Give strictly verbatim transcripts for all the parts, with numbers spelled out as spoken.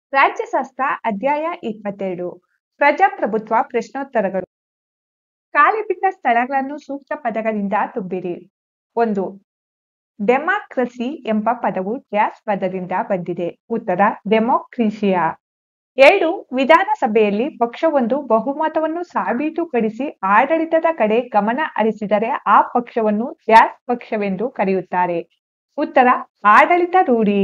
ರಾಜ್ಯಶಾಸ್ತ್ರ ಅಧ್ಯಾಯ ಇಪ್ಪತ್ತೆರಡು ಪ್ರಜಾಪ್ರಭುತ್ವ ಪ್ರಶ್ನೋತ್ತರಗಳು. ಖಾಲಿ ಬಿಟ್ಟ ಸ್ಥಳಗಳನ್ನು ಸೂಕ್ತ ಪದಗಳಿಂದ ತುಂಬಿರಿ. ಒಂದು. ಡೆಮಾಕ್ರಸಿ ಎಂಬ ಪದವು ಡ್ಯಾಶ್ ಪದದಿಂದ ಬಂದಿದೆ. ಉತ್ತರ ಡೆಮೋಕ್ರೇಸಿಯಾ. ಎರಡು. ವಿಧಾನಸಭೆಯಲ್ಲಿ ಪಕ್ಷವೊಂದು ಬಹುಮತವನ್ನು ಸಾಬೀತುಪಡಿಸಿ ಆಡಳಿತದ ಕಡೆ ಗಮನ ಹರಿಸಿದರೆ ಆ ಪಕ್ಷವನ್ನು ಡ್ಯಾಶ್ ಪಕ್ಷವೆಂದು ಕರೆಯುತ್ತಾರೆ. ಉತ್ತರ ಆಡಳಿತ ರೂಢಿ.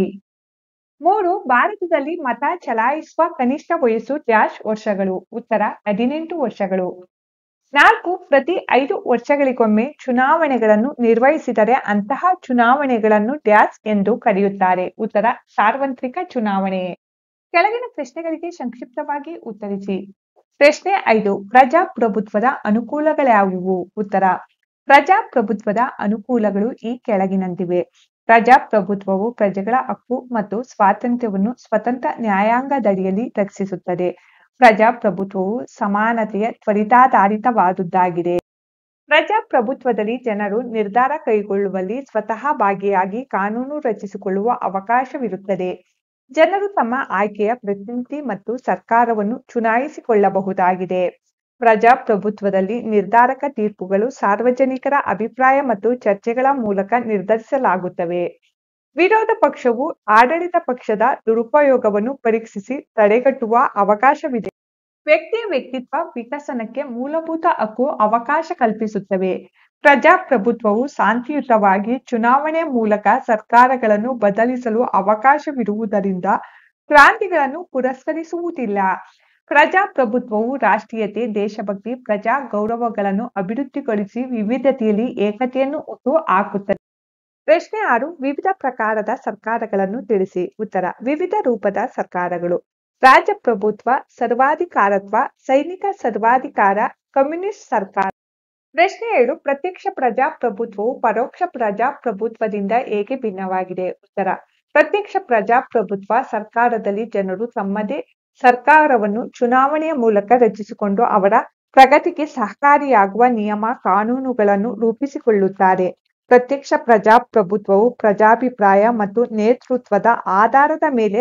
ಮೂರು. ಭಾರತದಲ್ಲಿ ಮತ ಚಲಾಯಿಸುವ ಕನಿಷ್ಠ ವಯಸ್ಸು ಡ್ಯಾಶ್ ವರ್ಷಗಳು. ಉತ್ತರ ಹದಿನೆಂಟು ವರ್ಷಗಳು. ನಾಲ್ಕು. ಪ್ರತಿ ಐದು ವರ್ಷಗಳಿಗೊಮ್ಮೆ ಚುನಾವಣೆಗಳನ್ನು ನಿರ್ವಹಿಸಿದರೆ ಅಂತಹ ಚುನಾವಣೆಗಳನ್ನು ಡ್ಯಾಶ್ ಎಂದು ಕರೆಯುತ್ತಾರೆ. ಉತ್ತರ ಸಾರ್ವತ್ರಿಕ ಚುನಾವಣೆ. ಕೆಳಗಿನ ಪ್ರಶ್ನೆಗಳಿಗೆ ಸಂಕ್ಷಿಪ್ತವಾಗಿ ಉತ್ತರಿಸಿ. ಪ್ರಶ್ನೆ ಐದು. ಪ್ರಜಾಪ್ರಭುತ್ವದ ಅನುಕೂಲಗಳ್ಯಾವುವು? ಉತ್ತರ ಪ್ರಜಾಪ್ರಭುತ್ವದ ಅನುಕೂಲಗಳು ಈ ಕೆಳಗಿನಂತಿವೆ. ಪ್ರಜಾಪ್ರಭುತ್ವವು ಪ್ರಜೆಗಳ ಹಕ್ಕು ಮತ್ತು ಸ್ವಾತಂತ್ರ್ಯವನ್ನು ಸ್ವತಂತ್ರ ನ್ಯಾಯಾಂಗದಡಿಯಲ್ಲಿ ರಕ್ಷಿಸುತ್ತದೆ. ಪ್ರಜಾಪ್ರಭುತ್ವವು ಸಮಾನತೆಯ ತ್ವರಿತಾಧಾರಿತವಾದುದಾಗಿದೆ. ಪ್ರಜಾಪ್ರಭುತ್ವದಲ್ಲಿ ಜನರು ನಿರ್ಧಾರ ಕೈಗೊಳ್ಳುವಲ್ಲಿ ಸ್ವತಃ ಭಾಗಿಯಾಗಿ ಕಾನೂನು ರಚಿಸಿಕೊಳ್ಳುವ ಅವಕಾಶವಿರುತ್ತದೆ. ಜನರು ತಮ್ಮ ಆಯ್ಕೆಯ ಪ್ರತಿನಿಧಿ ಮತ್ತು ಸರ್ಕಾರವನ್ನು ಚುನಾಯಿಸಿಕೊಳ್ಳಬಹುದಾಗಿದೆ. ಪ್ರಜಾಪ್ರಭುತ್ವದಲ್ಲಿ ನಿರ್ಧಾರಕ ತೀರ್ಪುಗಳು ಸಾರ್ವಜನಿಕರ ಅಭಿಪ್ರಾಯ ಮತ್ತು ಚರ್ಚೆಗಳ ಮೂಲಕ ನಿರ್ಧರಿಸಲಾಗುತ್ತವೆ. ವಿರೋಧ ಪಕ್ಷವು ಆಡಳಿತ ಪಕ್ಷದ ದುರುಪಯೋಗವನ್ನು ಪರೀಕ್ಷಿಸಿ ತಡೆಗಟ್ಟುವ ಅವಕಾಶವಿದೆ. ವ್ಯಕ್ತಿಯ ವ್ಯಕ್ತಿತ್ವ ವಿಕಸನಕ್ಕೆ ಮೂಲಭೂತ ಹಕ್ಕು ಅವಕಾಶ ಕಲ್ಪಿಸುತ್ತವೆ. ಪ್ರಜಾಪ್ರಭುತ್ವವು ಶಾಂತಿಯುತವಾಗಿ ಚುನಾವಣೆ ಮೂಲಕ ಸರ್ಕಾರಗಳನ್ನು ಬದಲಿಸಲು ಅವಕಾಶವಿರುವುದರಿಂದ ಕ್ರಾಂತಿಗಳನ್ನು ಪುರಸ್ಕರಿಸುವುದಿಲ್ಲ. ಪ್ರಜಾಪ್ರಭುತ್ವವು ರಾಷ್ಟ್ರೀಯತೆ, ದೇಶಭಕ್ತಿ, ಪ್ರಜಾ ಗೌರವಗಳನ್ನು ಅಭಿವೃದ್ಧಿಗೊಳಿಸಿ ವಿವಿಧತೆಯಲ್ಲಿ ಏಕತೆಯನ್ನು ಹುಟ್ಟು ಹಾಕುತ್ತದೆ. ಪ್ರಶ್ನೆ ಆರು. ವಿವಿಧ ಪ್ರಕಾರದ ಸರ್ಕಾರಗಳನ್ನು ತಿಳಿಸಿ. ಉತ್ತರ ವಿವಿಧ ರೂಪದ ಸರ್ಕಾರಗಳು. ರಾಜಪ್ರಭುತ್ವ, ಸರ್ವಾಧಿಕಾರತ್ವ, ಸೈನಿಕ ಸರ್ವಾಧಿಕಾರ, ಕಮ್ಯುನಿಸ್ಟ್ ಸರ್ಕಾರ. ಪ್ರಶ್ನೆ ಏಳು. ಪ್ರತ್ಯಕ್ಷ ಪ್ರಜಾಪ್ರಭುತ್ವವು ಪರೋಕ್ಷ ಪ್ರಜಾಪ್ರಭುತ್ವದಿಂದ ಹೇಗೆ ಭಿನ್ನವಾಗಿದೆ? ಉತ್ತರ ಪ್ರತ್ಯಕ್ಷ ಪ್ರಜಾಪ್ರಭುತ್ವ ಸರ್ಕಾರದಲ್ಲಿ ಜನರು ತಮ್ಮದೇ ಸರ್ಕಾರವನ್ನು ಚುನಾವಣೆಯ ಮೂಲಕ ರಚಿಸಿಕೊಂಡು ಅವರ ಪ್ರಗತಿಗೆ ಸಹಕಾರಿಯಾಗುವ ನಿಯಮ ಕಾನೂನುಗಳನ್ನು ರೂಪಿಸಿಕೊಳ್ಳುತ್ತಾರೆ. ಪ್ರತ್ಯಕ್ಷ ಪ್ರಜಾಪ್ರಭುತ್ವವು ಪ್ರಜಾಭಿಪ್ರಾಯ ಮತ್ತು ನೇತೃತ್ವದ ಆಧಾರದ ಮೇಲೆ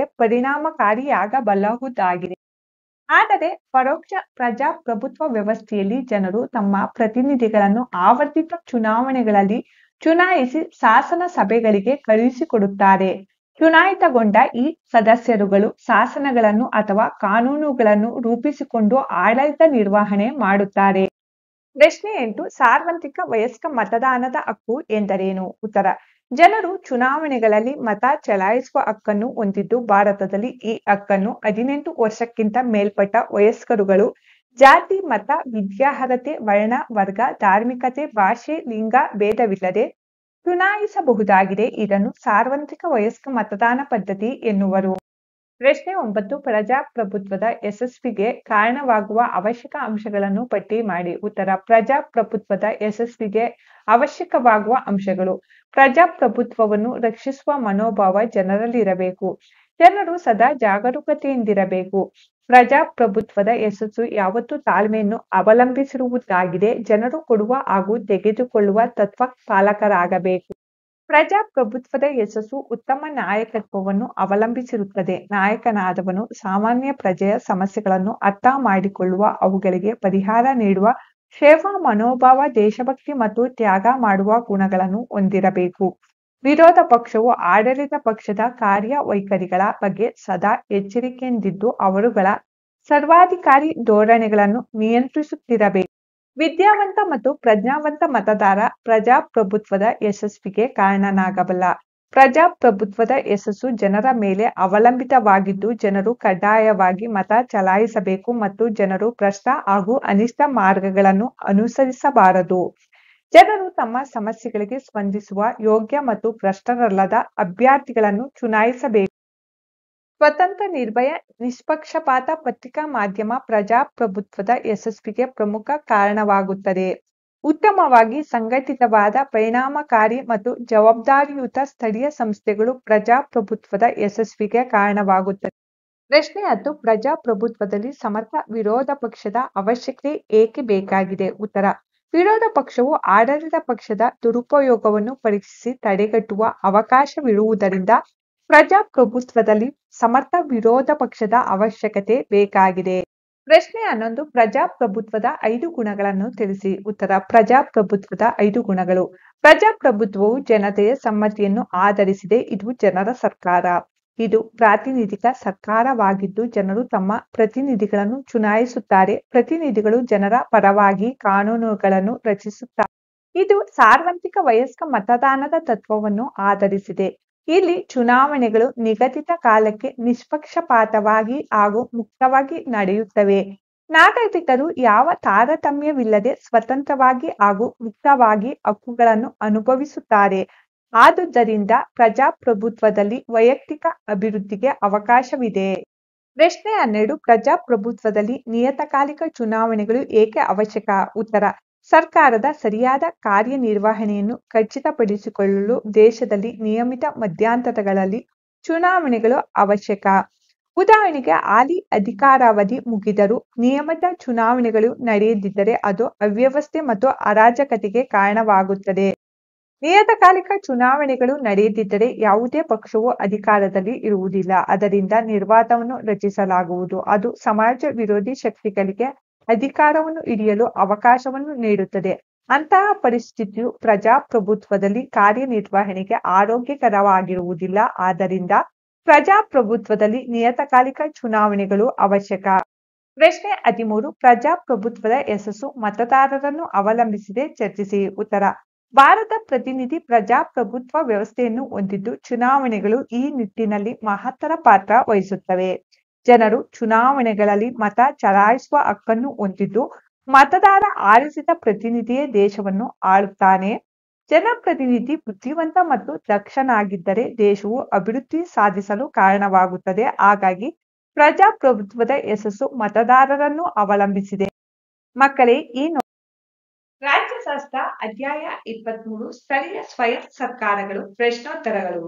ಪರಿಣಾಮಕಾರಿಯಾಗಬಲ್ಲುದಾಗಿದೆ. ಆದರೆ ಪರೋಕ್ಷ ಪ್ರಜಾಪ್ರಭುತ್ವ ವ್ಯವಸ್ಥೆಯಲ್ಲಿ ಜನರು ತಮ್ಮ ಪ್ರತಿನಿಧಿಗಳನ್ನು ಆವರ್ತಿತ ಚುನಾವಣೆಗಳಲ್ಲಿ ಚುನಾಯಿಸಿ ಶಾಸನ ಸಭೆಗಳಿಗೆ ಕಳುಹಿಸಿಕೊಡುತ್ತಾರೆ. ಚುನಾಯಿತಗೊಂಡ ಈ ಸದಸ್ಯರುಗಳು ಶಾಸನಗಳನ್ನು ಅಥವಾ ಕಾನೂನುಗಳನ್ನು ರೂಪಿಸಿಕೊಂಡು ಆಡಳಿತ ನಿರ್ವಹಣೆ ಮಾಡುತ್ತಾರೆ. ಪ್ರಶ್ನೆ ಎಂಟು. ಸಾರ್ವತ್ರಿಕ ವಯಸ್ಕ ಮತದಾನದ ಹಕ್ಕು ಎಂದರೇನು? ಉತ್ತರ ಜನರು ಚುನಾವಣೆಗಳಲ್ಲಿ ಮತ ಚಲಾಯಿಸುವ ಹಕ್ಕನ್ನು ಹೊಂದಿದ್ದು ಭಾರತದಲ್ಲಿ ಈ ಹಕ್ಕನ್ನು ಹದಿನೆಂಟು ವರ್ಷಕ್ಕಿಂತ ಮೇಲ್ಪಟ್ಟ ವಯಸ್ಕರುಗಳು ಜಾತಿ, ಮತ, ವಿದ್ಯಾರ್ಹತೆ, ವರ್ಣ, ವರ್ಗ, ಧಾರ್ಮಿಕತೆ, ಭಾಷೆ, ಲಿಂಗ ಭೇದವಿಲ್ಲದೆ ಚುನಾಯಿಸಬಹುದಾಗಿದೆ. ಇದನ್ನು ಸಾರ್ವತ್ರಿಕ ವಯಸ್ಕ ಮತದಾನ ಪದ್ಧತಿ ಎನ್ನುವರು. ಪ್ರಶ್ನೆ ಒಂಬತ್ತು. ಪ್ರಜಾಪ್ರಭುತ್ವದ ಯಶಸ್ವಿಗೆ ಕಾರಣವಾಗುವ ಅವಶ್ಯಕ ಅಂಶಗಳನ್ನು ಪಟ್ಟಿ ಮಾಡಿ. ಉತ್ತರ ಪ್ರಜಾಪ್ರಭುತ್ವದ ಯಶಸ್ವಿಗೆ ಅವಶ್ಯಕವಾಗುವ ಅಂಶಗಳು. ಪ್ರಜಾಪ್ರಭುತ್ವವನ್ನು ರಕ್ಷಿಸುವ ಮನೋಭಾವ ಜನರಲ್ಲಿರಬೇಕು. ಜನರು ಸದಾ ಜಾಗರೂಕತೆಯಿಂದಿರಬೇಕು. ಪ್ರಜಾಪ್ರಭುತ್ವದ ಯಶಸ್ಸು ಯಾವತ್ತೂ ತಾಳ್ಮೆಯನ್ನು ಅವಲಂಬಿಸಿರುವುದಾಗಿದೆ. ಜನರು ಕೊಡುವ ಹಾಗೂ ತೆಗೆದುಕೊಳ್ಳುವ ತತ್ವ ಪಾಲಕರಾಗಬೇಕು. ಪ್ರಜಾಪ್ರಭುತ್ವದ ಯಶಸ್ಸು ಉತ್ತಮ ನಾಯಕತ್ವವನ್ನು ಅವಲಂಬಿಸಿರುತ್ತದೆ. ನಾಯಕನಾದವನು ಸಾಮಾನ್ಯ ಪ್ರಜೆಯ ಸಮಸ್ಯೆಗಳನ್ನು ಅರ್ಥ ಮಾಡಿಕೊಳ್ಳುವ, ಅವುಗಳಿಗೆ ಪರಿಹಾರ ನೀಡುವ ಸೇವಾ ಮನೋಭಾವ, ದೇಶಭಕ್ತಿ ಮತ್ತು ತ್ಯಾಗ ಮಾಡುವ ಗುಣಗಳನ್ನು ಹೊಂದಿರಬೇಕು. ವಿರೋಧ ಪಕ್ಷವು ಆಡಳಿತ ಪಕ್ಷದ ಕಾರ್ಯವೈಖರಿಗಳ ಬಗ್ಗೆ ಸದಾ ಎಚ್ಚರಿಕೆಯಿಂದಿದ್ದು ಅವರುಗಳ ಸರ್ವಾಧಿಕಾರಿ ಧೋರಣೆಗಳನ್ನು ನಿಯಂತ್ರಿಸುತ್ತಿರಬೇಕು. ವಿದ್ಯಾವಂತ ಮತ್ತು ಪ್ರಜ್ಞಾವಂತ ಮತದಾರ ಪ್ರಜಾಪ್ರಭುತ್ವದ ಯಶಸ್ವಿಗೆ ಕಾರಣನಾಗಬಲ್ಲ. ಪ್ರಜಾಪ್ರಭುತ್ವದ ಯಶಸ್ಸು ಜನರ ಮೇಲೆ ಅವಲಂಬಿತವಾಗಿದ್ದು ಜನರು ಕಡ್ಡಾಯವಾಗಿ ಮತ ಚಲಾಯಿಸಬೇಕು ಮತ್ತು ಜನರು ಭ್ರಷ್ಟ ಹಾಗೂ ಅನಿಷ್ಟ ಮಾರ್ಗಗಳನ್ನು ಅನುಸರಿಸಬಾರದು. ಜನರು ತಮ್ಮ ಸಮಸ್ಯೆಗಳಿಗೆ ಸ್ಪಂದಿಸುವ ಯೋಗ್ಯ ಮತ್ತು ಭ್ರಷ್ಟರಲ್ಲದ ಅಭ್ಯರ್ಥಿಗಳನ್ನು ಚುನಾಯಿಸಬೇಕು. ಸ್ವತಂತ್ರ, ನಿರ್ಭಯ, ನಿಷ್ಪಕ್ಷಪಾತ ಪತ್ರಿಕಾ ಮಾಧ್ಯಮ ಪ್ರಜಾಪ್ರಭುತ್ವದ ಯಶಸ್ವಿಗೆ ಪ್ರಮುಖ ಕಾರಣವಾಗುತ್ತದೆ. ಉತ್ತಮವಾಗಿ ಸಂಘಟಿತವಾದ, ಪರಿಣಾಮಕಾರಿ ಮತ್ತು ಜವಾಬ್ದಾರಿಯುತ ಸ್ಥಳೀಯ ಸಂಸ್ಥೆಗಳು ಪ್ರಜಾಪ್ರಭುತ್ವದ ಯಶಸ್ವಿಗೆ ಕಾರಣವಾಗುತ್ತದೆ. ಪ್ರಶ್ನೆ ಹತ್ತು. ಪ್ರಜಾಪ್ರಭುತ್ವದಲ್ಲಿ ಸಮರ್ಥ ವಿರೋಧ ಪಕ್ಷದ ಅವಶ್ಯಕತೆ ಏಕೆ ಬೇಕಾಗಿದೆ? ಉತ್ತರ ವಿರೋಧ ಪಕ್ಷವು ಆಡಳಿತ ಪಕ್ಷದ ದುರುಪಯೋಗವನ್ನು ಪರೀಕ್ಷಿಸಿ ತಡೆಗಟ್ಟುವ ಅವಕಾಶವಿರುವುದರಿಂದ ಪ್ರಜಾಪ್ರಭುತ್ವದಲ್ಲಿ ಸಮರ್ಥ ವಿರೋಧ ಪಕ್ಷದ ಅವಶ್ಯಕತೆ ಬೇಕಾಗಿದೆ. ಪ್ರಶ್ನೆ ಹನ್ನೊಂದು. ಪ್ರಜಾಪ್ರಭುತ್ವದ ಐದು ಗುಣಗಳನ್ನು ತಿಳಿಸಿ. ಉತ್ತರ: ಪ್ರಜಾಪ್ರಭುತ್ವದ ಐದು ಗುಣಗಳು. ಪ್ರಜಾಪ್ರಭುತ್ವವು ಜನತೆಯ ಸಮ್ಮತಿಯನ್ನು ಆಧರಿಸಿದೆ. ಇದು ಜನರ ಸರ್ಕಾರ. ಇದು ಪ್ರಾತಿನಿಧಿಕ ಸರ್ಕಾರವಾಗಿದ್ದು ಜನರು ತಮ್ಮ ಪ್ರತಿನಿಧಿಗಳನ್ನು ಚುನಾಯಿಸುತ್ತಾರೆ. ಪ್ರತಿನಿಧಿಗಳು ಜನರ ಪರವಾಗಿ ಕಾನೂನುಗಳನ್ನು ರಚಿಸುತ್ತಾರೆ. ಇದು ಸಾರ್ವತ್ರಿಕ ವಯಸ್ಕ ಮತದಾನದ ತತ್ವವನ್ನು ಆಧರಿಸಿದೆ. ಇಲ್ಲಿ ಚುನಾವಣೆಗಳು ನಿಗದಿತ ಕಾಲಕ್ಕೆ ನಿಷ್ಪಕ್ಷಪಾತವಾಗಿ ಹಾಗೂ ಮುಕ್ತವಾಗಿ ನಡೆಯುತ್ತವೆ. ನಾಗರಿಕರು ಯಾವ ತಾರತಮ್ಯವಿಲ್ಲದೆ ಸ್ವತಂತ್ರವಾಗಿ ಹಾಗೂ ಮುಕ್ತವಾಗಿ ಹಕ್ಕುಗಳನ್ನು ಅನುಭವಿಸುತ್ತಾರೆ. ಆದುದರಿಂದ ಪ್ರಜಾಪ್ರಭುತ್ವದಲ್ಲಿ ವೈಯಕ್ತಿಕ ಅಭಿವೃದ್ಧಿಗೆ ಅವಕಾಶವಿದೆ. ಪ್ರಶ್ನೆ ಹನ್ನೆರಡು. ಪ್ರಜಾಪ್ರಭುತ್ವದಲ್ಲಿ ನಿಯತಕಾಲಿಕ ಚುನಾವಣೆಗಳು ಏಕೆ ಅವಶ್ಯಕ? ಉತ್ತರ: ಸರ್ಕಾರದ ಸರಿಯಾದ ಕಾರ್ಯನಿರ್ವಹಣೆಯನ್ನು ಖಚಿತಪಡಿಸಿಕೊಳ್ಳಲು ದೇಶದಲ್ಲಿ ನಿಯಮಿತ ಮಧ್ಯಂತರಗಳಲ್ಲಿ ಚುನಾವಣೆಗಳು ಅವಶ್ಯಕ. ಉದಾಹರಣೆಗೆ, ಹಾಲಿ ಅಧಿಕಾರಾವಧಿ ಮುಗಿದರೂ ನಿಯಮಿತ ಚುನಾವಣೆಗಳು ನಡೆಯದಿದ್ದರೆ ಅದು ಅವ್ಯವಸ್ಥೆ ಮತ್ತು ಅರಾಜಕತೆಗೆ ಕಾರಣವಾಗುತ್ತದೆ. ನಿಯತಕಾಲಿಕ ಚುನಾವಣೆಗಳು ನಡೆಯದಿದ್ದರೆ ಯಾವುದೇ ಪಕ್ಷವು ಅಧಿಕಾರದಲ್ಲಿ ಇರುವುದಿಲ್ಲ. ಅದರಿಂದ ನಿರ್ವಾತವನ್ನು ರಚಿಸಲಾಗುವುದು. ಅದು ಸಮಾಜ ವಿರೋಧಿ ಶಕ್ತಿಗಳಿಗೆ ಅಧಿಕಾರವನ್ನು ಹಿಡಿಯಲು ಅವಕಾಶವನ್ನು ನೀಡುತ್ತದೆ. ಅಂತಹ ಪರಿಸ್ಥಿತಿಯು ಪ್ರಜಾಪ್ರಭುತ್ವದಲ್ಲಿ ಕಾರ್ಯನಿರ್ವಹಣೆಗೆ ಆರೋಗ್ಯಕರವಾಗಿರುವುದಿಲ್ಲ. ಆದ್ದರಿಂದ ಪ್ರಜಾಪ್ರಭುತ್ವದಲ್ಲಿ ನಿಯತಕಾಲಿಕ ಚುನಾವಣೆಗಳು ಅವಶ್ಯಕ. ಪ್ರಶ್ನೆ ಹದಿಮೂರು. ಪ್ರಜಾಪ್ರಭುತ್ವದ ಯಶಸ್ಸು ಮತದಾರರನ್ನು ಅವಲಂಬಿಸಿದೆ. ಚರ್ಚಿಸಿ. ಉತ್ತರ: ಭಾರತ ಪ್ರತಿನಿಧಿ ಪ್ರಜಾಪ್ರಭುತ್ವ ವ್ಯವಸ್ಥೆಯನ್ನು ಹೊಂದಿದ್ದು ಚುನಾವಣೆಗಳು ಈ ನಿಟ್ಟಿನಲ್ಲಿ ಮಹತ್ತರ ಪಾತ್ರ ವಹಿಸುತ್ತವೆ. ಜನರು ಚುನಾವಣೆಗಳಲ್ಲಿ ಮತ ಚಲಾಯಿಸುವ ಹಕ್ಕನ್ನು ಹೊಂದಿದ್ದು ಮತದಾರ ಆರಿಸಿದ ಪ್ರತಿನಿಧಿಯೇ ದೇಶವನ್ನು ಆಳುತ್ತಾನೆ. ಜನಪ್ರತಿನಿಧಿ ಬುದ್ಧಿವಂತ ಮತ್ತು ದಕ್ಷನಾಗಿದ್ದರೆ ದೇಶವು ಅಭಿವೃದ್ಧಿ ಸಾಧಿಸಲು ಕಾರಣವಾಗುತ್ತದೆ. ಹಾಗಾಗಿ ಪ್ರಜಾಪ್ರಭುತ್ವದ ಯಶಸ್ಸು ಮತದಾರರನ್ನು ಅವಲಂಬಿಸಿದೆ. ಮಕ್ಕಳೇ, ಈ ರಾಜ್ಯಶಾಸ್ತ್ರ ಅಧ್ಯಾಯ ಇಪ್ಪತ್ಮೂರು ಸ್ಥಳೀಯ ಸ್ವಯಂ ಸರ್ಕಾರಗಳು ಪ್ರಶ್ನೋತ್ತರಗಳು.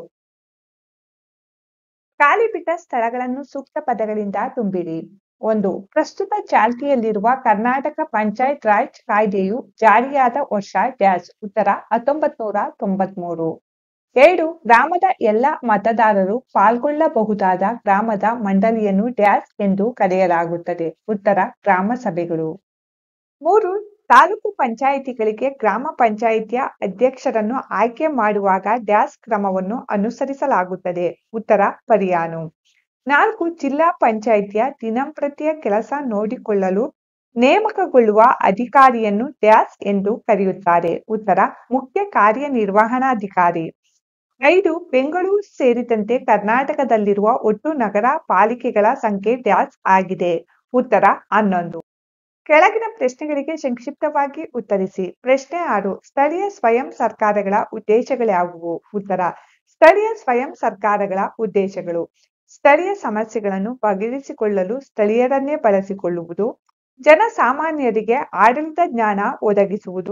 ಖಾಲಿಬಿಟ್ಟ ಸ್ಥಳಗಳನ್ನು ಸೂಕ್ತ ಪದಗಳಿಂದ ತುಂಬಿರಿ. ಒಂದು. ಪ್ರಸ್ತುತ ಚಾಲ್ತಿಯಲ್ಲಿರುವ ಕರ್ನಾಟಕ ಪಂಚಾಯತ್ ರಾಜ್ ಕಾಯ್ದೆಯು ಜಾರಿಯಾದ ವರ್ಷ ಡ್ಯಾಶ್. ಉತ್ತರ: ಹತ್ತೊಂಬತ್ತು ನೂರ ತೊಂಬತ್ಮೂರು. ಎರಡು. ಗ್ರಾಮದ ಎಲ್ಲ ಮತದಾರರು ಪಾಲ್ಗೊಳ್ಳಬಹುದಾದ ಗ್ರಾಮದ ಮಂಡಳಿಯನ್ನು ಡ್ಯಾಶ್ ಎಂದು ಕರೆಯಲಾಗುತ್ತದೆ. ಉತ್ತರ: ಗ್ರಾಮ ಸಭೆಗಳು. ಮೂರು. ತಾಲೂಕು ಪಂಚಾಯಿತಿಗಳಿಗೆ ಗ್ರಾಮ ಪಂಚಾಯಿತಿಯ ಅಧ್ಯಕ್ಷರನ್ನು ಆಯ್ಕೆ ಮಾಡುವಾಗ ಡ್ಯಾಶ್ ಕ್ರಮವನ್ನು ಅನುಸರಿಸಲಾಗುತ್ತದೆ. ಉತ್ತರ: ಪರ್ಯಾಯ. ನಾಲ್ಕು. ಜಿಲ್ಲಾ ಪಂಚಾಯಿತಿಯ ದಿನಂಪ್ರತಿಯ ಕೆಲಸ ನೋಡಿಕೊಳ್ಳಲು ನೇಮಕಗೊಳ್ಳುವ ಅಧಿಕಾರಿಯನ್ನು ಡ್ಯಾಶ್ ಎಂದು ಕರೆಯುತ್ತಾರೆ. ಉತ್ತರ: ಮುಖ್ಯ ಕಾರ್ಯನಿರ್ವಹಣಾಧಿಕಾರಿ. ಐದು. ಬೆಂಗಳೂರು ಸೇರಿದಂತೆ ಕರ್ನಾಟಕದಲ್ಲಿರುವ ಒಟ್ಟು ನಗರ ಪಾಲಿಕೆಗಳ ಸಂಖ್ಯೆ ಡ್ಯಾಶ್ ಆಗಿದೆ. ಉತ್ತರ: ಹನ್ನೊಂದು. ಕೆಳಗಿನ ಪ್ರಶ್ನೆಗಳಿಗೆ ಸಂಕ್ಷಿಪ್ತವಾಗಿ ಉತ್ತರಿಸಿ. ಪ್ರಶ್ನೆ ಆರು. ಸ್ಥಳೀಯ ಸ್ವಯಂ ಸರ್ಕಾರಗಳ ಉದ್ದೇಶಗಳ್ಯಾವುವು? ಉತ್ತರ: ಸ್ಥಳೀಯ ಸ್ವಯಂ ಸರ್ಕಾರಗಳ ಉದ್ದೇಶಗಳು: ಸ್ಥಳೀಯ ಸಮಸ್ಯೆಗಳನ್ನು ಬಗೆಹರಿಸಿಕೊಳ್ಳಲು ಸ್ಥಳೀಯರನ್ನೇ ಬಳಸಿಕೊಳ್ಳುವುದು, ಜನಸಾಮಾನ್ಯರಿಗೆ ಆಡಳಿತ ಜ್ಞಾನ ಒದಗಿಸುವುದು,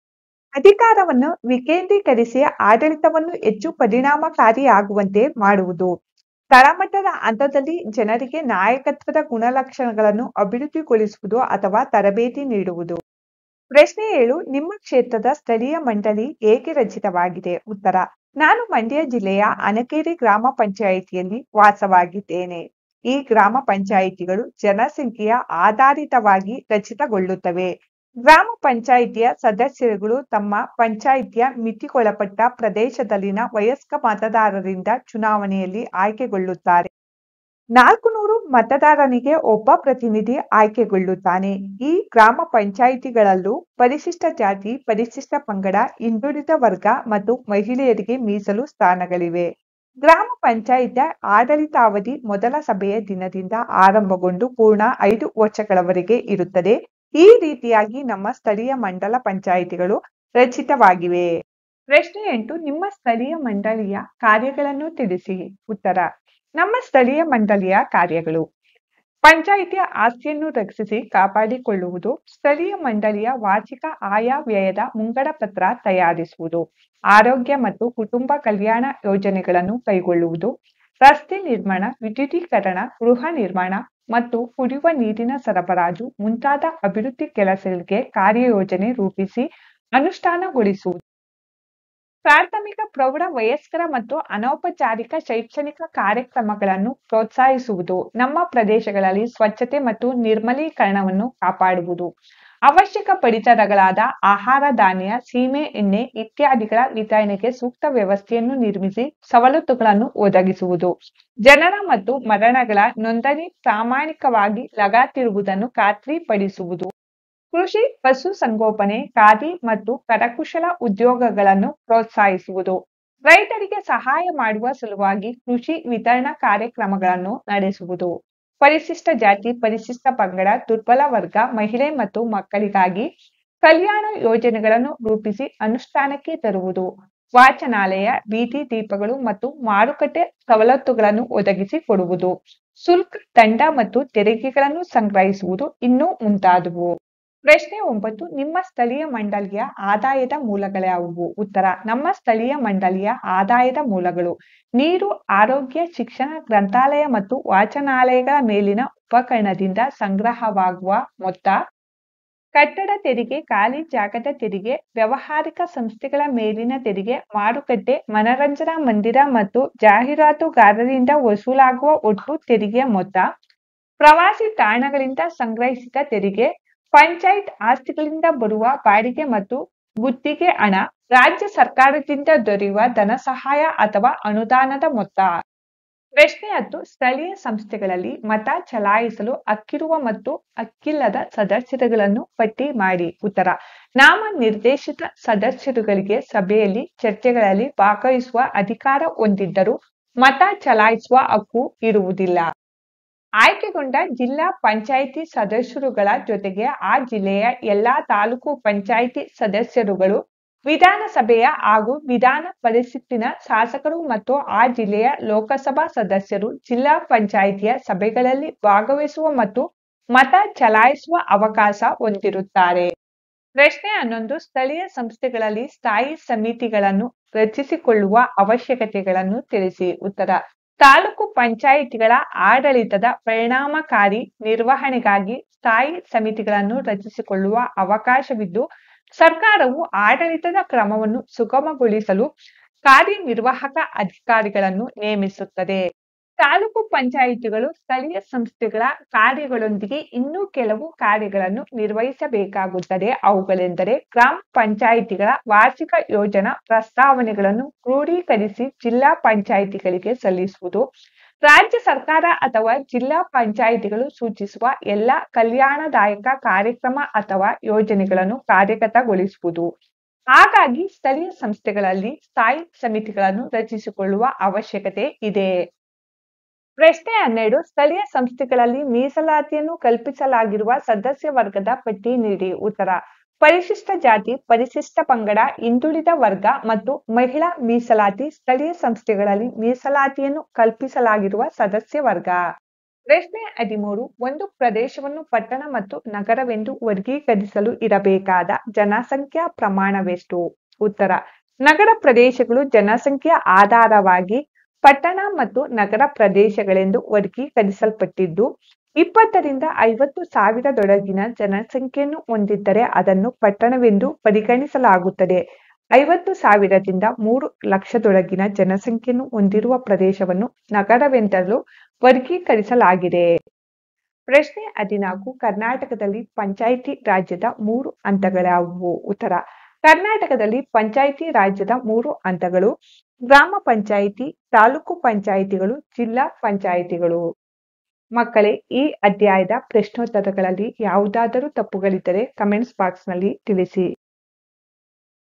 ಅಧಿಕಾರವನ್ನು ವಿಕೇಂದ್ರೀಕರಿಸಿ ಆಡಳಿತವನ್ನು ಹೆಚ್ಚು ಪರಿಣಾಮಕಾರಿಯಾಗುವಂತೆ ಮಾಡುವುದು, ತಳಮಟ್ಟದ ಹಂತದಲ್ಲಿ ಜನರಿಗೆ ನಾಯಕತ್ವದ ಗುಣಲಕ್ಷಣಗಳನ್ನು ಅಭಿವೃದ್ಧಿಗೊಳಿಸುವುದು ಅಥವಾ ತರಬೇತಿ ನೀಡುವುದು. ಪ್ರಶ್ನೆ ಏಳು. ನಿಮ್ಮ ಕ್ಷೇತ್ರದ ಸ್ಥಳೀಯ ಮಂಡಳಿ ಹೇಗೆ ರಚಿತವಾಗಿದೆ? ಉತ್ತರ: ನಾನು ಮಂಡ್ಯ ಜಿಲ್ಲೆಯ ಅನಕೇರಿ ಗ್ರಾಮ ಪಂಚಾಯಿತಿಯಲ್ಲಿ ವಾಸವಾಗಿದ್ದೇನೆ. ಈ ಗ್ರಾಮ ಪಂಚಾಯಿತಿಗಳು ಜನಸಂಖ್ಯೆಯ ಆಧಾರಿತವಾಗಿ ರಚಿತಗೊಳ್ಳುತ್ತವೆ. ಗ್ರಾಮ ಪಂಚಾಯಿತಿಯ ಸದಸ್ಯರುಗಳು ತಮ್ಮ ಪಂಚಾಯಿತಿಯ ಮಿತಿಗೊಳಪಟ್ಟ ಪ್ರದೇಶದಲ್ಲಿನ ವಯಸ್ಕ ಮತದಾರರಿಂದ ಚುನಾವಣೆಯಲ್ಲಿ ಆಯ್ಕೆಗೊಳ್ಳುತ್ತಾರೆ. ನಾಲ್ಕು ನೂರು ಮತದಾರನಿಗೆ ಒಬ್ಬ ಪ್ರತಿನಿಧಿ ಆಯ್ಕೆಗೊಳ್ಳುತ್ತಾನೆ. ಈ ಗ್ರಾಮ ಪಂಚಾಯಿತಿಗಳಲ್ಲೂ ಪರಿಶಿಷ್ಟ ಜಾತಿ, ಪರಿಶಿಷ್ಟ ಪಂಗಡ, ಹಿಂದುಳಿದ ವರ್ಗ ಮತ್ತು ಮಹಿಳೆಯರಿಗೆ ಮೀಸಲು ಸ್ಥಾನಗಳಿವೆ. ಗ್ರಾಮ ಪಂಚಾಯಿತಿಯ ಆಡಳಿತಾವಧಿ ಮೊದಲ ಸಭೆಯ ದಿನದಿಂದ ಆರಂಭಗೊಂಡು ಪೂರ್ಣ ಐದು ವರ್ಷಗಳವರೆಗೆ ಇರುತ್ತದೆ. ಈ ರೀತಿಯಾಗಿ ನಮ್ಮ ಸ್ಥಳೀಯ ಮಂಡಲ ಪಂಚಾಯಿತಿಗಳು ರಚಿತವಾಗಿವೆ. ಪ್ರಶ್ನೆ ಎಂಟು. ನಿಮ್ಮ ಸ್ಥಳೀಯ ಮಂಡಳಿಯ ಕಾರ್ಯಗಳನ್ನು ತಿಳಿಸಿ. ಉತ್ತರ: ನಮ್ಮ ಸ್ಥಳೀಯ ಮಂಡಳಿಯ ಕಾರ್ಯಗಳು: ಪಂಚಾಯಿತಿಯ ಆಸ್ತಿಯನ್ನು ರಕ್ಷಿಸಿ ಕಾಪಾಡಿಕೊಳ್ಳುವುದು, ಸ್ಥಳೀಯ ಮಂಡಳಿಯ ವಾರ್ಷಿಕ ಆಯವ್ಯಯದ ಮುಂಗಡ ಪತ್ರ ತಯಾರಿಸುವುದು, ಆರೋಗ್ಯ ಮತ್ತು ಕುಟುಂಬ ಕಲ್ಯಾಣ ಯೋಜನೆಗಳನ್ನು ಕೈಗೊಳ್ಳುವುದು, ರಸ್ತೆ ನಿರ್ಮಾಣ, ವಿದ್ಯುದೀಕರಣ, ಗೃಹ ನಿರ್ಮಾಣ ಮತ್ತು ಕುಡಿಯುವ ನೀರಿನ ಸರಬರಾಜು ಮುಂತಾದ ಅಭಿವೃದ್ಧಿ ಕೆಲಸಗಳಿಗೆ ಕಾರ್ಯಯೋಜನೆ ರೂಪಿಸಿ ಅನುಷ್ಠಾನಗೊಳಿಸುವುದು. ಪ್ರಾಥಮಿಕ ಪ್ರೌಢ ವಯಸ್ಕರ ಮತ್ತು ಅನೌಪಚಾರಿಕ ಶೈಕ್ಷಣಿಕ ಕಾರ್ಯಕ್ರಮಗಳನ್ನು ಪ್ರೋತ್ಸಾಹಿಸುವುದು, ನಮ್ಮ ಪ್ರದೇಶಗಳಲ್ಲಿ ಸ್ವಚ್ಛತೆ ಮತ್ತು ನಿರ್ಮಲೀಕರಣವನ್ನು ಕಾಪಾಡುವುದು, ಅವಶ್ಯಕ ಪಡಿತರಗಳಾದ ಆಹಾರ ಧಾನ್ಯ, ಸೀಮೆ ಎಣ್ಣೆ ಇತ್ಯಾದಿಗಳ ವಿತರಣೆಗೆ ಸೂಕ್ತ ವ್ಯವಸ್ಥೆಯನ್ನು ನಿರ್ಮಿಸಿ ಸವಲತ್ತುಗಳನ್ನು ಒದಗಿಸುವುದು, ಜನನ ಮತ್ತು ಮರಣಗಳ ನೋಂದಣಿ ಪ್ರಾಮಾಣಿಕವಾಗಿ ಲಗತ್ತಿರುವುದನ್ನು ಖಾತ್ರಿಪಡಿಸುವುದು, ಕೃಷಿ, ಪಶುಸಂಗೋಪನೆ, ಖಾದಿ ಮತ್ತು ಕರಕುಶಲ ಉದ್ಯೋಗಗಳನ್ನು ಪ್ರೋತ್ಸಾಹಿಸುವುದು, ರೈತರಿಗೆ ಸಹಾಯ ಮಾಡುವ ಸಲುವಾಗಿ ಕೃಷಿ ವಿತರಣಾ ಕಾರ್ಯಕ್ರಮಗಳನ್ನು ನಡೆಸುವುದು, ಪರಿಶಿಷ್ಟ ಜಾತಿ, ಪರಿಶಿಷ್ಟ ಪಂಗಡ, ದುರ್ಬಲ ವರ್ಗ, ಮಹಿಳೆ ಮತ್ತು ಮಕ್ಕಳಿಗಾಗಿ ಕಲ್ಯಾಣ ಯೋಜನೆಗಳನ್ನು ರೂಪಿಸಿ ಅನುಷ್ಠಾನಕ್ಕೆ ತರುವುದು, ವಾಚನಾಲಯ, ಬೀದಿ ದೀಪಗಳು ಮತ್ತು ಮಾರುಕಟ್ಟೆ ಸವಲತ್ತುಗಳನ್ನು ಒದಗಿಸಿ ಕೊಡುವುದು, ಶುಲ್ಕ, ದಂಡ ಮತ್ತು ತೆರಿಗೆಗಳನ್ನು ಸಂಗ್ರಹಿಸುವುದು ಇನ್ನೂ ಮುಂತಾದವು. ಪ್ರಶ್ನೆ ಒಂಬತ್ತು. ನಿಮ್ಮ ಸ್ಥಳೀಯ ಮಂಡಳಿಯ ಆದಾಯದ ಮೂಲಗಳ್ಯಾವುವು? ಉತ್ತರ: ನಮ್ಮ ಸ್ಥಳೀಯ ಮಂಡಳಿಯ ಆದಾಯದ ಮೂಲಗಳು ನೀರು, ಆರೋಗ್ಯ, ಶಿಕ್ಷಣ, ಗ್ರಂಥಾಲಯ ಮತ್ತು ವಾಚನಾಲಯಗಳ ಮೇಲಿನ ಉಪಕರಣದಿಂದ ಸಂಗ್ರಹವಾಗುವ ಮೊತ್ತ, ಕಟ್ಟಡ ತೆರಿಗೆ, ಖಾಲಿ ಜಾಗದ ತೆರಿಗೆ, ವ್ಯಾವಹಾರಿಕ ಸಂಸ್ಥೆಗಳ ಮೇಲಿನ ತೆರಿಗೆ, ಮಾರುಕಟ್ಟೆ, ಮನರಂಜನಾ ಮಂದಿರ ಮತ್ತು ಜಾಹೀರಾತುಗಾರರಿಂದ ವಸೂಲಾಗುವ ಒಟ್ಟು ತೆರಿಗೆಯ ಮೊತ್ತ, ಪ್ರವಾಸಿ ತಾಣಗಳಿಂದ ಸಂಗ್ರಹಿಸಿದ ತೆರಿಗೆ, ಪಂಚಾಯತ್ ಆಸ್ತಿಗಳಿಂದ ಬರುವ ಬಾಡಿಗೆ ಮತ್ತು ಗುತ್ತಿಗೆ ಹಣ, ರಾಜ್ಯ ಸರ್ಕಾರದಿಂದ ದೊರೆಯುವ ಧನಸಹಾಯ ಅಥವಾ ಅನುದಾನದ ಮೊತ್ತ. ಪ್ರಶ್ನೆ ಹತ್ತು. ಸ್ಥಳೀಯ ಸಂಸ್ಥೆಗಳಲ್ಲಿ ಮತ ಚಲಾಯಿಸಲು ಹಕ್ಕಿರುವ ಮತ್ತು ಹಕ್ಕಿಲ್ಲದ ಸದಸ್ಯರುಗಳನ್ನು ಪಟ್ಟಿ ಮಾಡಿ. ಉತ್ತರ: ನಾಮನಿರ್ದೇಶಿತ ಸದಸ್ಯರುಗಳಿಗೆ ಸಭೆಯಲ್ಲಿ ಚರ್ಚೆಗಳಲ್ಲಿ ಭಾಗವಹಿಸುವ ಅಧಿಕಾರ ಹೊಂದಿದ್ದರೂ ಮತ ಚಲಾಯಿಸುವ ಹಕ್ಕು ಇರುವುದಿಲ್ಲ. ಆಯ್ಕೆಗೊಂಡ ಜಿಲ್ಲಾ ಪಂಚಾಯಿತಿ ಸದಸ್ಯರುಗಳ ಜೊತೆಗೆ ಆ ಜಿಲ್ಲೆಯ ಎಲ್ಲಾ ತಾಲೂಕು ಪಂಚಾಯಿತಿ ಸದಸ್ಯರುಗಳು, ವಿಧಾನಸಭೆಯ ಹಾಗೂ ವಿಧಾನ ಪರಿಷತ್ತಿನ ಶಾಸಕರು ಮತ್ತು ಆ ಜಿಲ್ಲೆಯ ಲೋಕಸಭಾ ಸದಸ್ಯರು ಜಿಲ್ಲಾ ಪಂಚಾಯಿತಿಯ ಸಭೆಗಳಲ್ಲಿ ಭಾಗವಹಿಸುವ ಮತ್ತು ಮತ ಚಲಾಯಿಸುವ ಅವಕಾಶ ಹೊಂದಿರುತ್ತಾರೆ. ಪ್ರಶ್ನೆ ಹನ್ನೊಂದು. ಸ್ಥಳೀಯ ಸಂಸ್ಥೆಗಳಲ್ಲಿ ಸ್ಥಾಯಿ ಸಮಿತಿಗಳನ್ನು ರಚಿಸಿಕೊಳ್ಳುವ ಅವಶ್ಯಕತೆಗಳನ್ನು ತಿಳಿಸಿ. ಉತ್ತರ: ತಾಲೂಕು ಪಂಚಾಯಿತಿಗಳ ಆಡಳಿತದ ಪರಿಣಾಮಕಾರಿ ನಿರ್ವಹಣೆಗಾಗಿ ಸ್ಥಾಯಿ ಸಮಿತಿಗಳನ್ನು ರಚಿಸಿಕೊಳ್ಳುವ ಅವಕಾಶವಿದ್ದು, ಸರ್ಕಾರವು ಆಡಳಿತದ ಕ್ರಮವನ್ನು ಸುಗಮಗೊಳಿಸಲು ಕಾರ್ಯನಿರ್ವಾಹಕ ಅಧಿಕಾರಿಗಳನ್ನು ನೇಮಿಸುತ್ತದೆ. ತಾಲೂಕು ಪಂಚಾಯಿತಿಗಳು ಸ್ಥಳೀಯ ಸಂಸ್ಥೆಗಳ ಕಾರ್ಯಗಳೊಂದಿಗೆ ಇನ್ನೂ ಕೆಲವು ಕಾರ್ಯಗಳನ್ನು ನಿರ್ವಹಿಸಬೇಕಾಗುತ್ತದೆ. ಅವುಗಳೆಂದರೆ: ಗ್ರಾಮ ಪಂಚಾಯಿತಿಗಳ ವಾರ್ಷಿಕ ಯೋಜನಾ ಪ್ರಸ್ತಾವನೆಗಳನ್ನು ಕ್ರೋಢೀಕರಿಸಿ ಜಿಲ್ಲಾ ಪಂಚಾಯಿತಿಗಳಿಗೆ ಸಲ್ಲಿಸುವುದು, ರಾಜ್ಯ ಸರ್ಕಾರ ಅಥವಾ ಜಿಲ್ಲಾ ಪಂಚಾಯಿತಿಗಳು ಸೂಚಿಸುವ ಎಲ್ಲ ಕಲ್ಯಾಣದಾಯಕ ಕಾರ್ಯಕ್ರಮ ಅಥವಾ ಯೋಜನೆಗಳನ್ನು ಕಾರ್ಯಗತಗೊಳಿಸುವುದು. ಹಾಗಾಗಿ ಸ್ಥಳೀಯ ಸಂಸ್ಥೆಗಳಲ್ಲಿ ಸ್ಥಾಯಿ ಸಮಿತಿಗಳನ್ನು ರಚಿಸಿಕೊಳ್ಳುವ ಅವಶ್ಯಕತೆ ಇದೆ. ಪ್ರಶ್ನೆ ಹನ್ನೆರಡು. ಸ್ಥಳೀಯ ಸಂಸ್ಥೆಗಳಲ್ಲಿ ಮೀಸಲಾತಿಯನ್ನು ಕಲ್ಪಿಸಲಾಗಿರುವ ಸದಸ್ಯ ವರ್ಗದ ಪಟ್ಟಿ ನೀಡಿ. ಉತ್ತರ: ಪರಿಶಿಷ್ಟ ಜಾತಿ, ಪರಿಶಿಷ್ಟ ಪಂಗಡ, ಹಿಂದುಳಿದ ವರ್ಗ ಮತ್ತು ಮಹಿಳಾ ಮೀಸಲಾತಿ ಸ್ಥಳೀಯ ಸಂಸ್ಥೆಗಳಲ್ಲಿ ಮೀಸಲಾತಿಯನ್ನು ಕಲ್ಪಿಸಲಾಗಿರುವ ಸದಸ್ಯ ವರ್ಗ. ಪ್ರಶ್ನೆ ಹದಿಮೂರು. ಒಂದು ಪ್ರದೇಶವನ್ನು ಪಟ್ಟಣ ಮತ್ತು ನಗರವೆಂದು ವರ್ಗೀಕರಿಸಲು ಇರಬೇಕಾದ ಜನಸಂಖ್ಯಾ ಪ್ರಮಾಣವೆಷ್ಟು? ಉತ್ತರ: ನಗರ ಪ್ರದೇಶಗಳು ಜನಸಂಖ್ಯೆಯ ಆಧಾರವಾಗಿ ಪಟ್ಟಣ ಮತ್ತು ನಗರ ಪ್ರದೇಶಗಳೆಂದು ವರ್ಗೀಕರಿಸಲ್ಪಟ್ಟಿದ್ದು, ಇಪ್ಪತ್ತರಿಂದ ಐವತ್ತು ಸಾವಿರದೊಳಗಿನ ಜನಸಂಖ್ಯೆಯನ್ನು ಹೊಂದಿದ್ದರೆ ಅದನ್ನು ಪಟ್ಟಣವೆಂದು ಪರಿಗಣಿಸಲಾಗುತ್ತದೆ. ಐವತ್ತು ಸಾವಿರದಿಂದ ಮೂರು ಲಕ್ಷದೊಳಗಿನ ಜನಸಂಖ್ಯೆಯನ್ನು ಹೊಂದಿರುವ ಪ್ರದೇಶವನ್ನು ನಗರವೆಂತಲೂ ವರ್ಗೀಕರಿಸಲಾಗಿದೆ. ಪ್ರಶ್ನೆ ಹದಿನಾಲ್ಕು. ಕರ್ನಾಟಕದಲ್ಲಿ ಪಂಚಾಯಿತಿ ರಾಜ್ಯದ ಮೂರು ಹಂತಗಳ್ಯಾವುವು? ಉತ್ತರ: ಕರ್ನಾಟಕದಲ್ಲಿ ಪಂಚಾಯಿತಿ ರಾಜ್ಯದ ಮೂರು ಹಂತಗಳು: ಗ್ರಾಮ ಪಂಚಾಯಿತಿ, ತಾಲೂಕು ಪಂಚಾಯಿತಿಗಳು, ಜಿಲ್ಲಾ ಪಂಚಾಯಿತಿಗಳು. ಮಕ್ಕಳೇ, ಈ ಅಧ್ಯಾಯದ ಪ್ರಶ್ನೋತ್ತರಗಳಲ್ಲಿ ಯಾವುದಾದರೂ ತಪ್ಪುಗಳಿದ್ದರೆ ಕಮೆಂಟ್ಸ್ ಬಾಕ್ಸ್ನಲ್ಲಿ ತಿಳಿಸಿ.